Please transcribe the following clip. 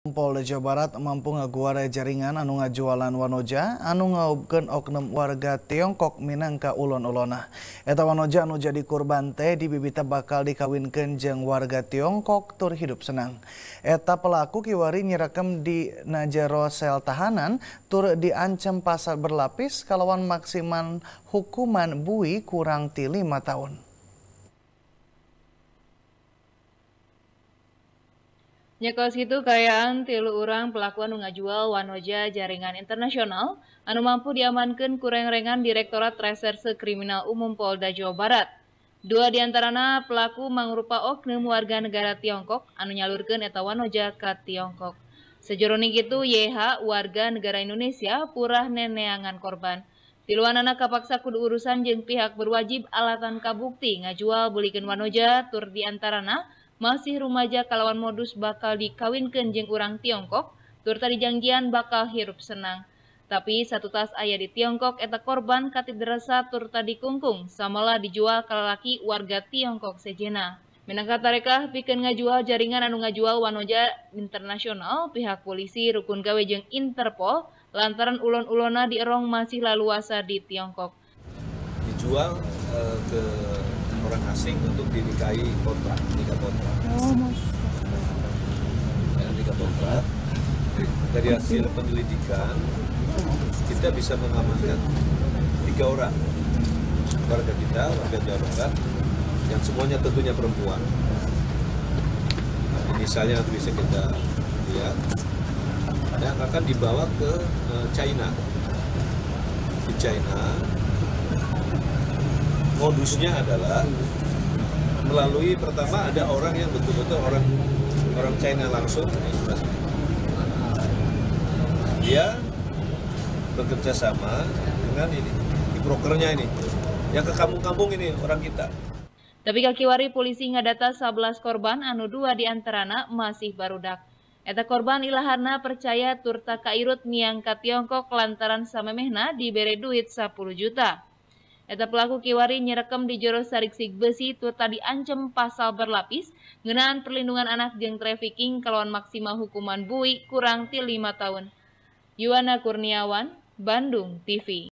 Polda Jawa Barat mampu ngaguare jaringan anu ngajualan wanoja anu ngaubkeun oknum warga Tiongkok minangka ulon-ulona. Eta wanoja anu jadi korban teh dibibita bakal dikawinkeun jeung warga Tiongkok tur hidup senang. Eta pelaku kiwari nyerekem di najero sel tahanan tur diancam pasal berlapis kalawan maksimal hukuman bui kurang ti 5 tahun. Nyekos kitu kayaan 3 urang pelaku anu ngajual wanoja jaringan internasional anu mampu diamankeun ku reng-rengan Direktorat Reserse Kriminal Umum Polda Jawa Barat. 2 diantarana pelaku mangrupa oknum warga negara Tiongkok anu nyalurkeun eta wanoja ka Tiongkok. Sajroning kitu YH warga negara Indonesia purah neneangan korban. Tiluanana kapaksa kudu urusan jeung pihak berwajib alatan kabukti ngajual bulikeun wanoja tur diantarana masih rumaja kalawan modus bakal dikawinkeun jeung urang Tiongkok tur tadi janjian bakal hirup senang. Tapi satu tas aya di Tiongkok eta korban katiderasa tur tadi kungkung samalah dijual ka lalaki warga Tiongkok sejenna. Minangka tarekah pikeun ngajual jaringan anu ngajual wanoja internasional, pihak polisi rukun gawe jeung Interpol lantaran ulon-ulona dierong masih laluasa di Tiongkok. Dijual ke orang asing untuk dinikahi kontrak, nikah kontrak. Nikah kontrak. Dari hasil penyelidikan kita bisa mengamankan 3 orang warga kita, warga Jawa Barat, yang semuanya tentunya perempuan. Misalnya bisa kita lihat, dan akan dibawa ke China. Di China, modusnya adalah melalui pertama ada orang yang betul-betul orang China langsung, dia bekerja sama dengan ini, di brokernya ini, yang ke kampung-kampung ini orang kita. Tapi kakiwari polisi ngadata 11 korban anu 2 diantarana masih barudak. Eta korban ilaharna percaya turta kairut miang ka Tiongkok lantaran samemehna dibere duit 10 juta. Eta pelaku kiwari nyerekem di jero sariksik besi tur tadi ancam pasal berlapis ngeunaan perlindungan anak jeung trafficking kalawan maksimal hukuman bui kurang ti 5 tahun. Yuwana Kurniawan, Bandung TV.